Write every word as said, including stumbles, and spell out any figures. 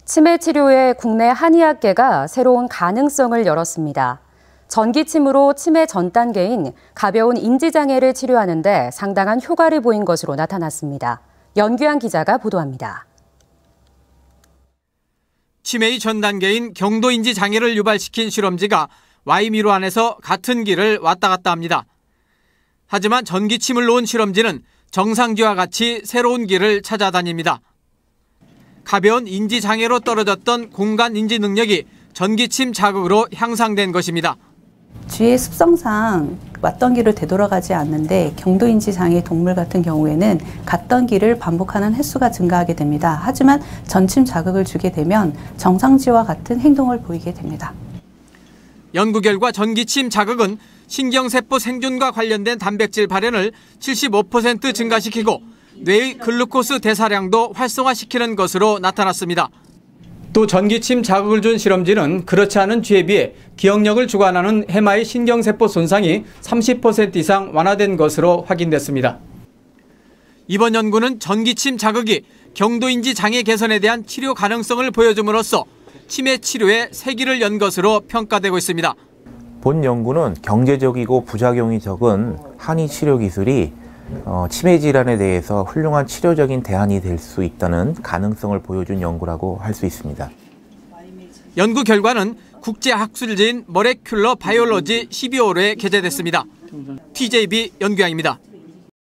치매 치료에 국내 한의학계가 새로운 가능성을 열었습니다. 전기침으로 치매 전 단계인 가벼운 인지장애를 치료하는 데 상당한 효과를 보인 것으로 나타났습니다. 연규환 기자가 보도합니다. 치매의 전 단계인 경도인지 장애를 유발시킨 실험지가 와이미로 안에서 같은 길을 왔다 갔다 합니다. 하지만 전기침을 놓은 실험지는 정상지와 같이 새로운 길을 찾아다닙니다. 가벼운 인지 장애로 떨어졌던 공간 인지 능력이 전기침 자극으로 향상된 것입니다. 쥐의 습성상 왔던 길을 되돌아가지 않는데 경도인지 장애 동물 같은 경우에는 갔던 길을 반복하는 횟수가 증가하게 됩니다. 하지만 전침 자극을 주게 되면 정상지와 같은 행동을 보이게 됩니다. 연구 결과 전기침 자극은 신경세포 생존과 관련된 단백질 발현을 칠십오 퍼센트 증가시키고 뇌의 글루코스 대사량도 활성화시키는 것으로 나타났습니다. 또 전기침 자극을 준 실험지는 그렇지 않은 쥐에 비해 기억력을 주관하는 해마의 신경세포 손상이 삼십 퍼센트 이상 완화된 것으로 확인됐습니다. 이번 연구는 전기침 자극이 경도인지 장애 개선에 대한 치료 가능성을 보여줌으로써 치매 치료에 새 길을 연 것으로 평가되고 있습니다. 본 연구는 경제적이고 부작용이 적은 한의 치료 기술이 어, 치매 질환에 대해서 훌륭한 치료적인 대안이 될 수 있다는 가능성을 보여준 연구라고 할 수 있습니다. 연구 결과는 국제학술지인 머레큘러 바이올로지 십이 호로에 게재됐습니다. 티제이비 연규양입니다.